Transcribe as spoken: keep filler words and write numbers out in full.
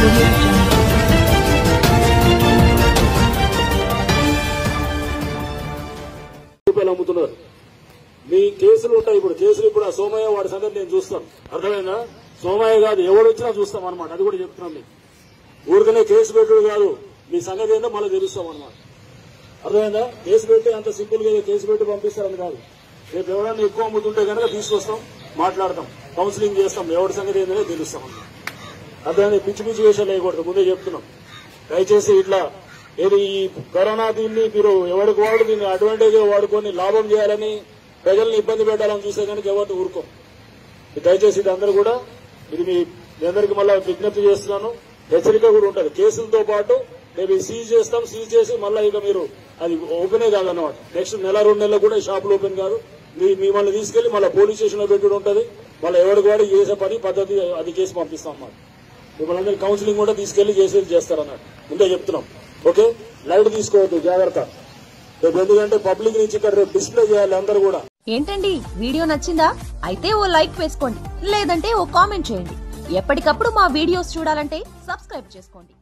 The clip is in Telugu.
రూపాయలు అమ్ముతున్నారు. మీ కేసులు ఉంటాయి. ఇప్పుడు కేసులు ఇప్పుడు ఆ సోమయ్య వాడి సంగతి నేను చూస్తాను. అర్థమైందా? సోమయ్య కాదు, ఎవడు వచ్చినా చూస్తాం అనమాట. అది కూడా చెప్తున్నాం. మీకు ఊరికనే కేసు పెట్టుడు కాదు, మీ సంగతి ఏంటో మళ్ళీ తెలుస్తాం అనమాట. అర్థమైందా? కేసు పెట్టి అంత సింపుల్ గా కేసు పెట్టి పంపిస్తారని కాదు. రేపు ఎవరైనా ఎక్కువ అమ్ముతుంటే కనుక తీసుకొస్తాం, మాట్లాడతాం, కౌన్సిలింగ్ చేస్తాం, ఎవరి సంగతి ఏంటనే తెలుస్తాం అన్నమాట. అర్థమైంది? పిచ్చి పిచ్చి విషయాలు వేయకూడదు, ముందే చెప్తున్నాం. దయచేసి ఇట్లా ఏది ఈ కరోనా దీన్ని మీరు ఎవరికి వాడు దీన్ని అడ్వాంటేజ్ వాడుకొని లాభం చేయాలని ప్రజల్ని ఇబ్బంది పెట్టాలని చూసే కనుక ఎవరిని ఊరుకోం. దయచేసి ఇది అందరూ కూడా ఇది మీ అందరికీ మళ్ళా విజ్ఞప్తి చేస్తున్నాను. హెచ్చరిక కూడా ఉంటుంది. కేసులతో పాటు రేపు సీజ్ చేస్తాం, సీజ్ చేసి మళ్ళీ ఇక మీరు అది ఓపెనే కాదన్నమాట. నెక్స్ట్ నెల రెండు నెలలు కూడా షాపులు ఓపెన్ కాదు. మీ మిమ్మల్ని తీసుకెళ్లి మళ్ళీ పోలీస్ స్టేషన్ లో పెట్టుడు ఉంటుంది. మళ్ళీ ఎవరికి వాడు చేసే పని పద్ధతి అది కేసు పంపిస్తాం అన్నమాట. మిమ్మల్ని అందరికీ కౌన్సిలింగ్ కూడా తీసుకెళ్లి చేసేది చేస్తారన్నట్టు ముందే చెప్తున్నాం. ఓకే, లైట్ తీసుకోవద్దు, జాగ్రత్త. రేపు ఎందుకంటే పబ్లిక్ నుంచి ఇక్కడ రేపు డిస్ప్లే చేయాలి అందరూ కూడా. ఏంటండి, వీడియో నచ్చిందా? అయితే ఓ లైక్ వేసుకోండి, లేదంటే ఓ కామెంట్ చేయండి. ఎప్పటికప్పుడు మా వీడియోస్ చూడాలంటే సబ్స్క్రైబ్ చేసుకోండి.